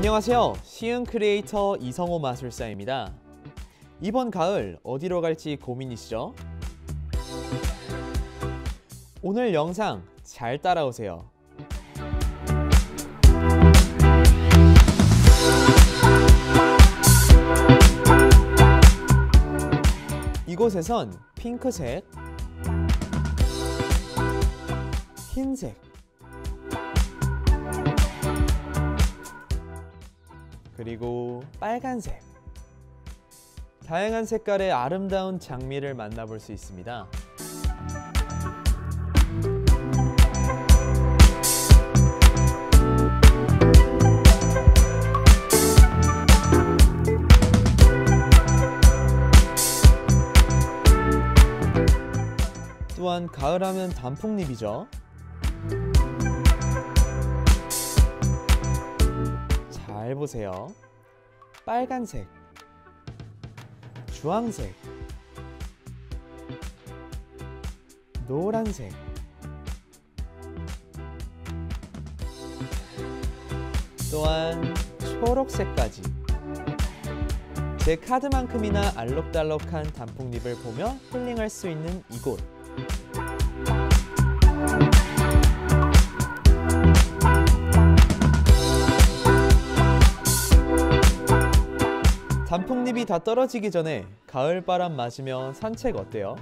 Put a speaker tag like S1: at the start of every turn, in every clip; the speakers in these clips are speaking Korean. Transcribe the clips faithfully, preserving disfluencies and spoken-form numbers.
S1: 안녕하세요. 시흥 크리에이터 이성호 마술사입니다. 이번 가을 어디로 갈지 고민이시죠? 오늘 영상 잘 따라오세요. 이곳에선 핑크색, 흰색, 그리고 빨간색, 다양한 색깔의 아름다운 장미를 만나볼 수 있습니다. 또한 가을하면 단풍잎이죠. 잘 보세요. 빨간색, 주황색, 노란색, 또한 초록색까지. 제 카드만큼이나 알록달록한 단풍잎을 보며 힐링할 수 있는 이곳. 단풍잎이 다 떨어지기 전에 가을바람 맞으며 산책 어때요?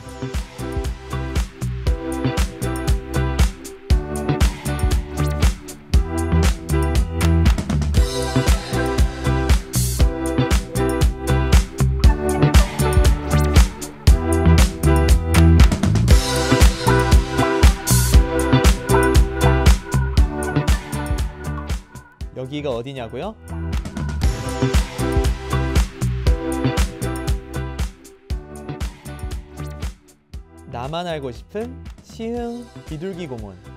S1: 여기가 어디냐고요? 나만 알고 싶은 시흥 비둘기 공원.